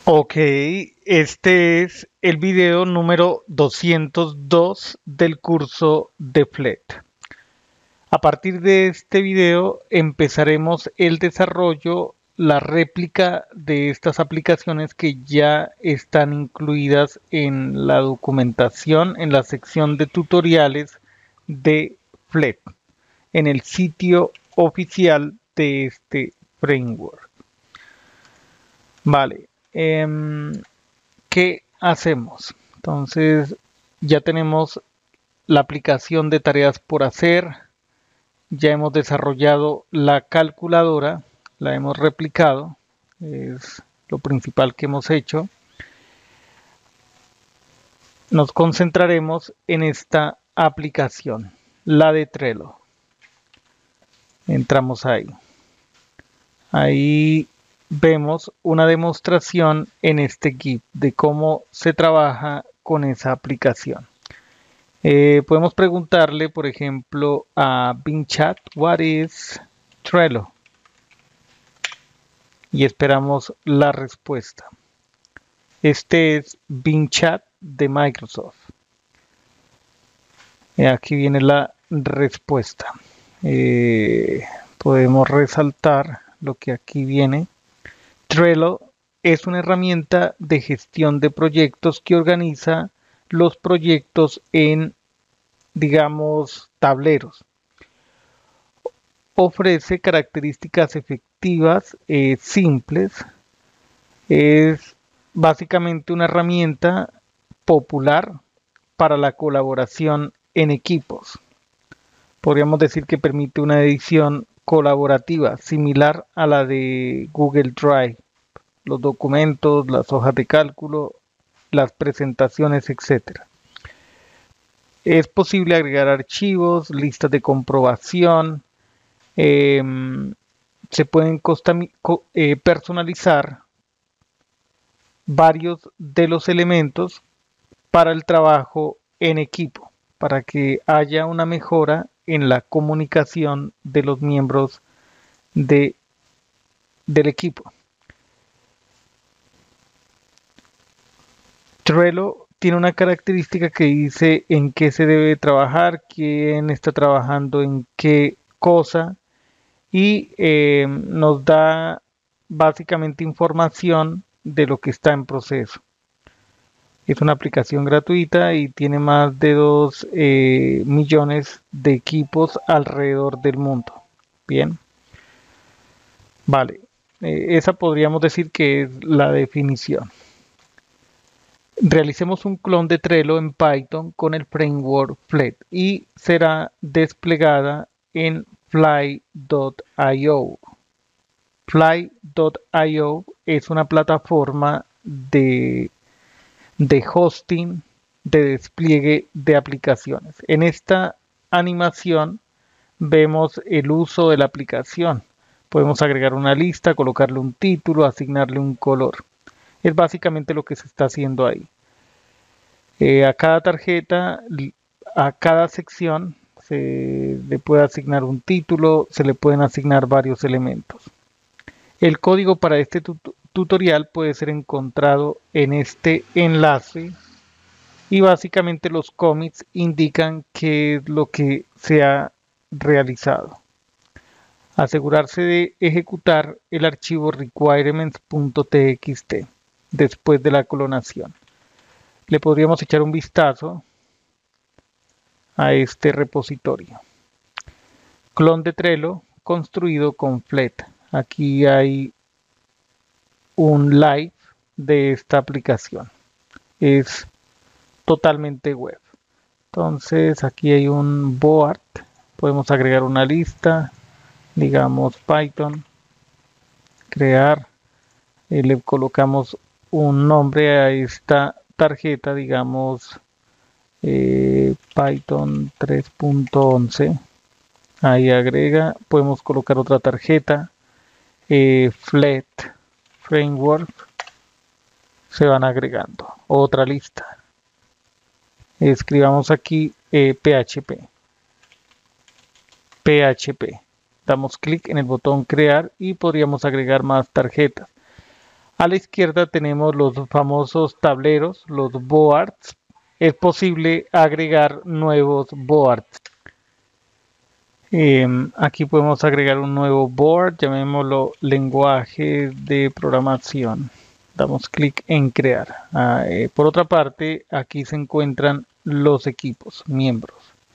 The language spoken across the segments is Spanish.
Ok, este es el video número 202 del curso de FLET. A partir de este video empezaremos el desarrollo, la réplica de estas aplicaciones que ya están incluidas en la documentación, en la sección de tutoriales de FLET, en el sitio oficial de este framework. Vale. ¿Qué hacemos? Entonces, ya tenemos la aplicación de tareas por hacer, ya hemos desarrollado la calculadora, la hemos replicado, es lo principal que hemos hecho. Nos concentraremos en esta aplicación, la de Trello. Entramos ahí. Ahí vemos una demostración en este GIF de cómo se trabaja con esa aplicación. Podemos preguntarle, por ejemplo, a Bing Chat, what is Trello? Y esperamos la respuesta. Este es Bing Chat de Microsoft. Aquí viene la respuesta. Podemos resaltar lo que aquí viene. Trello es una herramienta de gestión de proyectos que organiza los proyectos en, digamos, tableros. Ofrece características efectivas, simples. Es básicamente una herramienta popular para la colaboración en equipos. Podríamos decir que permite una edición colaborativa similar a la de Google Drive, los documentos, las hojas de cálculo, las presentaciones, etc. Es posible agregar archivos, listas de comprobación, eh, se pueden personalizar varios de los elementos para el trabajo en equipo, para que haya una mejora en la comunicación de los miembros de, del equipo. Trello tiene una característica que dice en qué se debe trabajar, quién está trabajando en qué cosa y nos da básicamente información de lo que está en proceso. Es una aplicación gratuita y tiene más de 2 millones de equipos alrededor del mundo. Bien, vale. Esa podríamos decir que es la definición. Realicemos un clon de Trello en Python con el framework FLET y será desplegada en Fly.io. Fly.io es una plataforma de hosting, de despliegue de aplicaciones. En esta animación vemos el uso de la aplicación. Podemos agregar una lista, colocarle un título, asignarle un color. Es básicamente lo que se está haciendo ahí. A cada tarjeta, a cada sección, se le puede asignar un título, se le pueden asignar varios elementos. El código para este tutorial puede ser encontrado en este enlace y básicamente los commits indican qué es lo que se ha realizado. Asegurarse de ejecutar el archivo requirements.txt después de la clonación. Le podríamos echar un vistazo a este repositorio. Clon de Trello construido con FLET. Aquí hay un live de esta aplicación. Es totalmente web. Entonces aquí hay un board. Podemos agregar una lista. Digamos Python. Crear. Le colocamos un nombre a esta tarjeta. Digamos Python 3.11. Ahí agrega. Podemos colocar otra tarjeta. FLET Framework. Se van agregando. Otra lista. Escribamos aquí PHP. PHP. Damos clic en el botón crear y podríamos agregar más tarjetas. A la izquierda tenemos los famosos tableros, los boards. Es posible agregar nuevos boards. Aquí podemos agregar un nuevo board, llamémoslo lenguaje de programación. Damos clic en crear. Por otra parte, aquí se encuentran los equipos, miembros.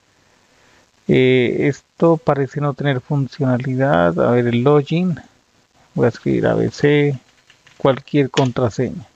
Esto parece no tener funcionalidad. A ver, el login. Voy a escribir ABC, cualquier contraseña.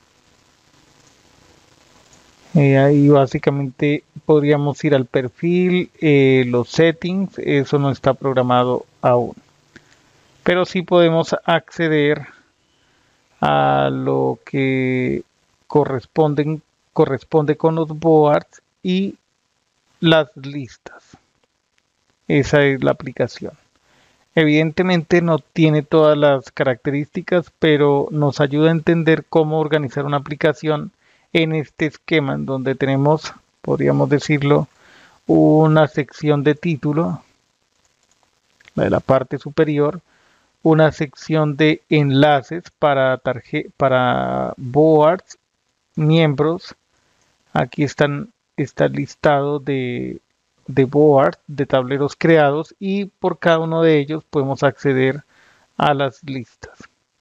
Ahí básicamente podríamos ir al perfil, los settings, eso no está programado aún. Pero sí podemos acceder a lo que corresponde con los boards y las listas. Esa es la aplicación. Evidentemente no tiene todas las características, pero nos ayuda a entender cómo organizar una aplicación en este esquema, en donde tenemos, podríamos decirlo, una sección de título, la de la parte superior, una sección de enlaces para boards, miembros. Aquí está el listado de boards, de tableros creados, y por cada uno de ellos podemos acceder a las listas.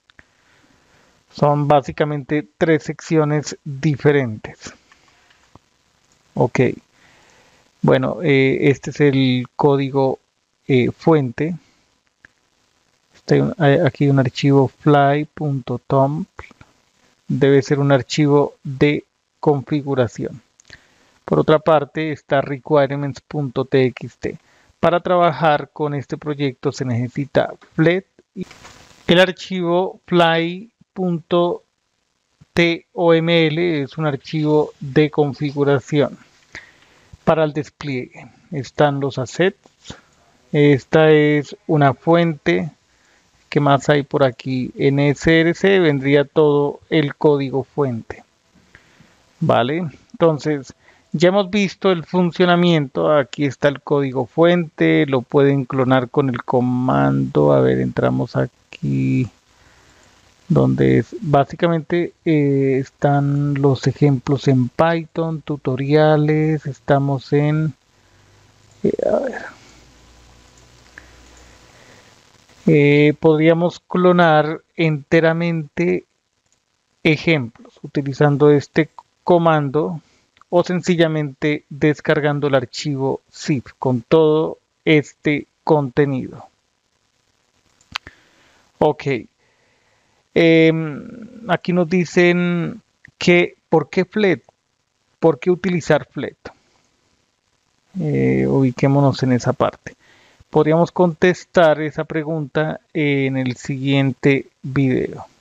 Son básicamente 3 secciones diferentes. Ok. Bueno, este es el código fuente. Hay aquí un archivo fly.toml. Debe ser un archivo de configuración. Por otra parte está requirements.txt. Para trabajar con este proyecto se necesita Flet. El archivo fly.toml es un archivo de configuración. Para el despliegue están los assets. Esta es una fuente. ¿Qué más hay por aquí? En SRC vendría todo el código fuente. Vale, entonces ya hemos visto el funcionamiento. Aquí está el código fuente, lo pueden clonar con el comando. A ver, entramos aquí donde básicamente están los ejemplos en Python, tutoriales. Estamos en a ver, podríamos clonar enteramente ejemplos utilizando este comando o sencillamente descargando el archivo zip con todo este contenido. Ok. Aquí nos dicen que ¿por qué Flet? ¿Por qué utilizar Flet? Ubiquémonos en esa parte. Podríamos contestar esa pregunta en el siguiente video.